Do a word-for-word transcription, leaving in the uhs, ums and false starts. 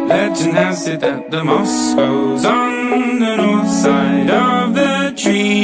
Legend has it that the moss grows on the north side of the tree.